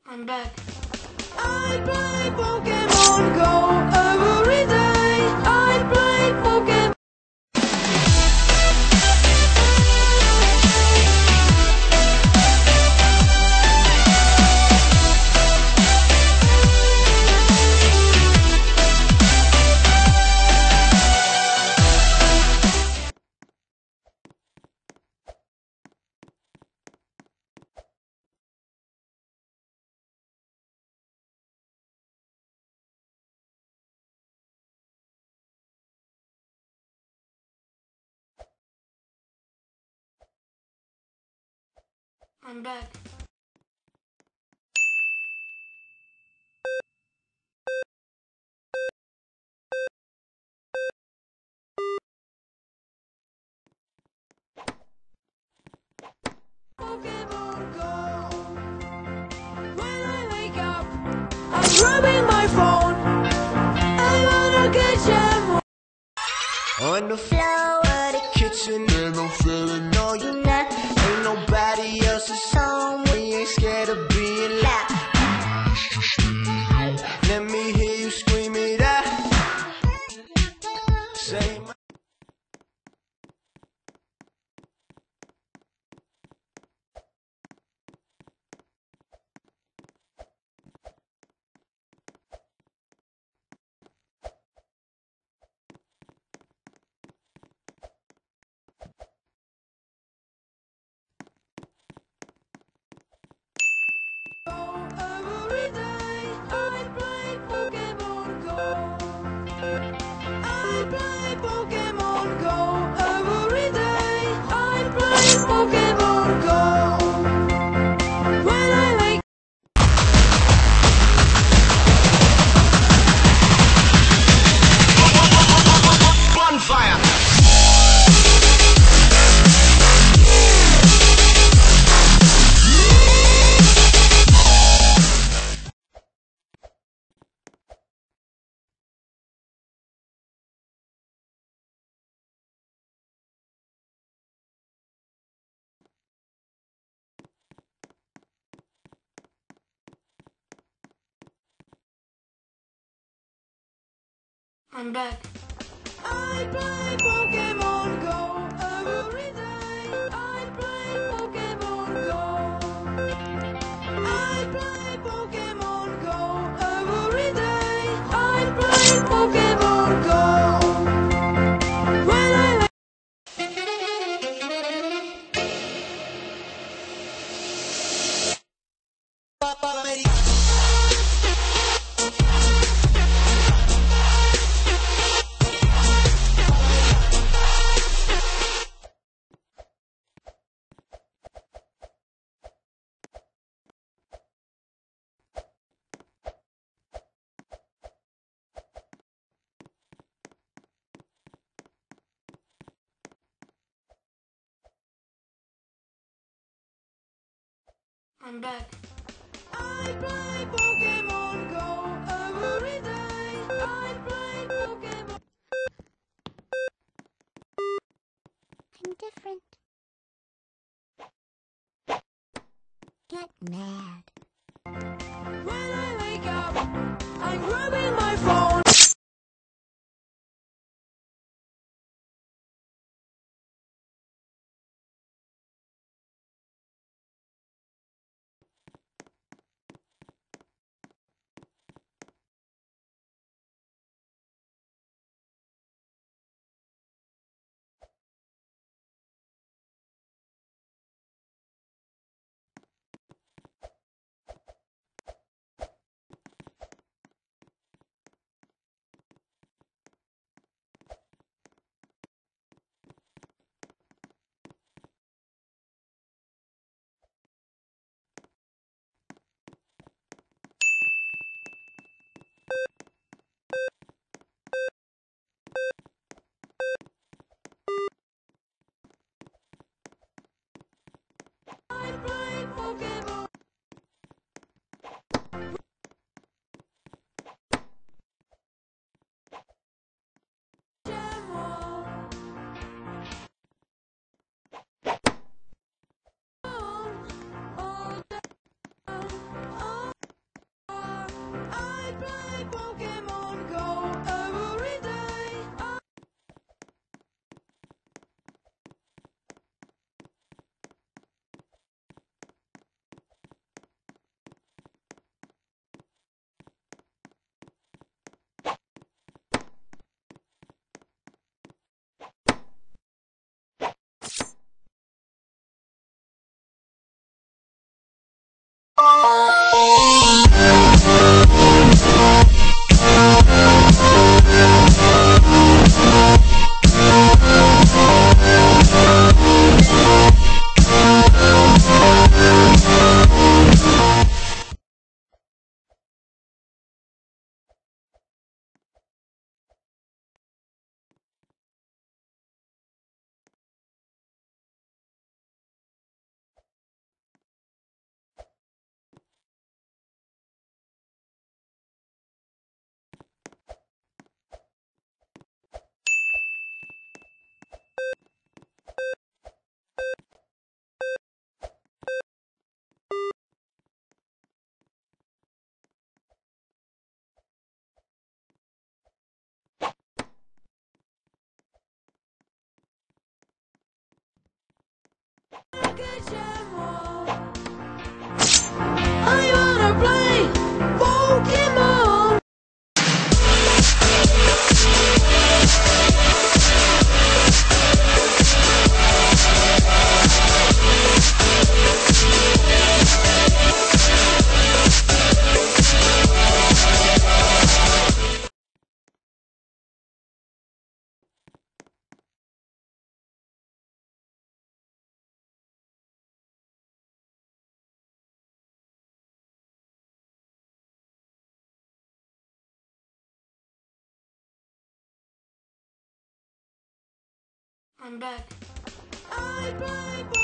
I'm back. I play Pokemon Go every day. I play Pokemon. I'm back. Pokemon Go. When I wake up, I'm grabbing my phone. I wanna catch them. On the floor of the kitchen and I'm feeling all you not. Ain't nobody else's home, we ain't scared of being loud. Let me hear you scream it out. Say my Every day I play Pokemon Go. I play Pokemon Go every day. I play Pokemon Go. When I wake bonfire. I'm back. I play Pokemon Go every day. I play Pokemon Go. I play Pokemon Go every day. I play Pokemon Go. When I I'm back. I play Pokemon Go every day. I play Pokemon. I'm different. Get mad. When I wake up, I'm grabbing my phone. I'm back. I play